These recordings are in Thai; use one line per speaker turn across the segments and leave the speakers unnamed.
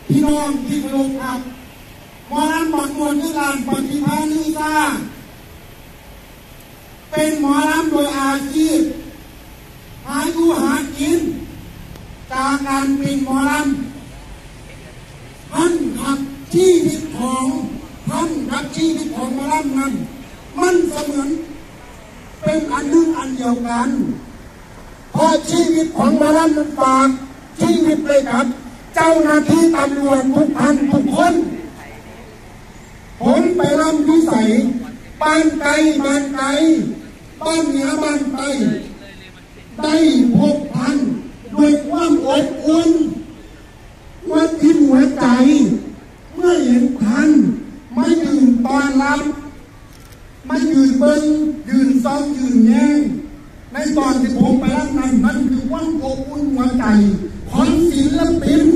พี่น้องที่เคารพครับหมอลำบักมวลคือการปฏิภาณนิสาเป็นหมอลำโดยอาชีพหาอยู่หากินจากการเป็นหมอลำท่านครับชีวิตของท่านครับชีวิตของหมอลำนั้นมันเสมือนเป็นอันหนึ่งอันเดียวกันเพราะชีวิตของหมอลำนั้นฝากชีวิตเลยครับเจ้าหน้าที่ตำรวจทุกท่านทุกคนผมไปรำวิสัยบ้านไกลบ้านไกลบ้านเหนือบ้านใต้ได้พบท่านด้วยความอบอุ่นว่าที่หัวใจเมื่อเห็นท่านไม่ยืนตอนรับไม่ยืนเบิ้งยืนซ้อมยืนแย่งในตอนที่ผมไปรับนั้นนั่นคือความอบอุ่นหัวใจของศิลปิน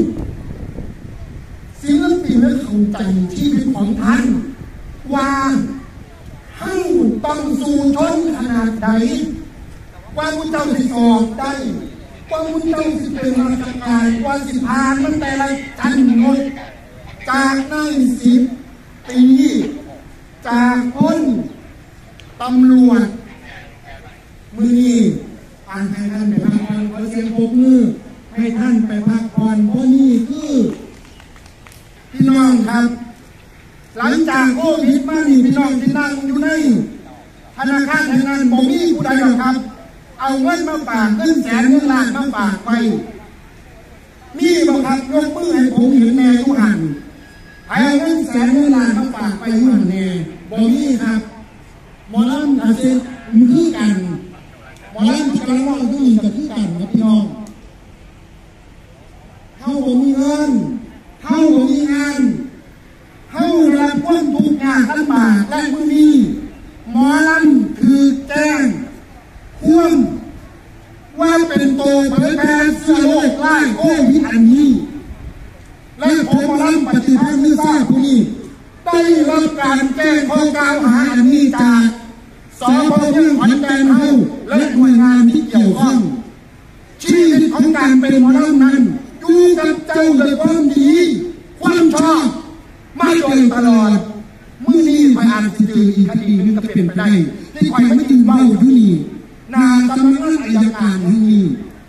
และเข้าใจชีวิตของท่านว่าให้ต้องสู้ทนขนาดใดว่ามุนเจ้าสิออกได้ว่ามุนเจ้าสิเป็นราชการว่าสิผ่านมันแต่ละชั้นงดจากนาย10 ปีจากคนตำรวจมือนี้อ่านให้ท่านไปพักผ่อนขอเสียงปรบมือให้ท่านไปพักผ่อนเพราะนี่คือพี่น้องครับหลังจากโควิดมานี่พี่น้องที่นั่งอยู่ในธนาคารแห่งนั้นบ่มีผู้ใดหรอกครับเอาเงินมาฝากเงินแสนเงินล้านมาฝากไปมีบ่ครับยกมือให้ผมเห็นแน่ทุกหันให้เงินแสนเงินล้านมาฝากไปทุกหันแน่บ่มีครับหมอลำอาเซียนคือกันหมอลำที่กำลังว่าคือกับคือกันครับพี่น้องเข้าบ่มีเงินเข้าบ่มีงานเข้ารับความทุกข์ยากลำบากและมือนี้หมอลำคือแจ้งควรว่าเป็นตัวเผยแพร่เสื้อโลกไล่โควิดอันนี้และผมหมอลำปฏิภาณนิสาผู้นี้ได้รับการแจ้งข้อกล่าวหาอันนี้จากสพ.ขอนแก่นเฮาและหน่วยงานที่เกี่ยวข้องชีวิตของการเป็นหมอลำนั้นอยู่กับเจ้าด้วยความดีความชอบมาโดยตลอดมื้อนี้ไปอ่านที่เจออีกคดีนึงก็เป็นไปได้ที่ข่อยไม่ยืนเบ้าอยู่นี่นาสำนักงานอัยการแห่งนี้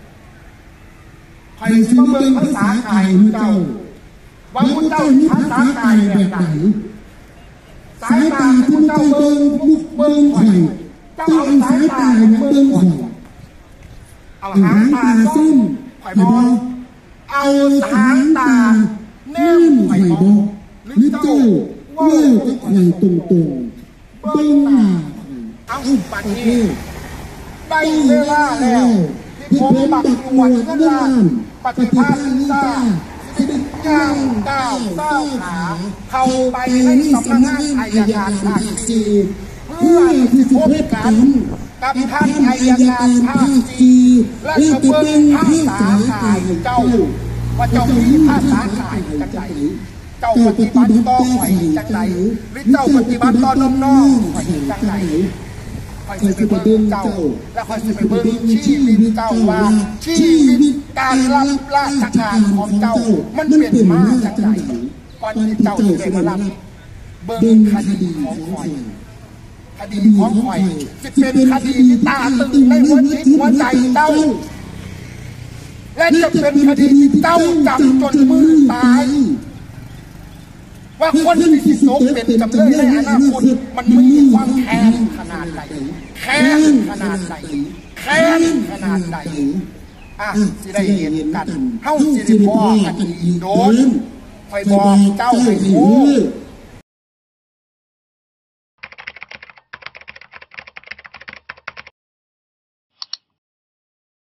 ข่อยสิมาเบิ่งภาษากายมือเจ้าว่ามือเจ้ามีภาษากายแบบไหนสายตาที่มือเจ้าเบิ่งข่อยเจ้าเอาสายตาเบิ่งข่อยเอาหางตาส้มข่อยมองเอาหางตาแนมข่อยมองหรือเจ้าว่าก็ข่อยตรงเบิ่งหน้าเอาปัดนี้ได้เวลาแล้วที่ผมบักหวนก็ได้ปฏิภาณนิสาย่างก้าวขาเข้าไปในสำนักงานอัยการภาค4เพื่อที่จะพบกันกับท่านอัยการภาค4และจะเบิ่งภาษากายเจ้าว่าเจ้ามีภาษากายจังไดเจ้าปฏิบัติต่อข่อยจังไดหรือเจ้าปฏิบัติต่อน้องๆข่อยจังไดคอยไปเบิ่งเจ้าและคอยไปเบิ่งชีวิตเจ้าว่าชีวิตการรับราชการของเจ้ามันเป็นมาจากไหนก่อนที่เจ้าจะมารับเบิ่งคดีของข่อยจะเป็นคดีที่ตาตึงในหัวจิตหัวใจเจ้าและจะเป็นคดีที่เจ้าจับจนมือตายว่าคนที่ตกเป็นจำเลยในอนาคตมันมีความแค้นขนาดไหนแค้นขนาดไหนสิได้เห็นกันเฮาสิได้พอกันอีกโดนคอยบอกเจ้าให้รู้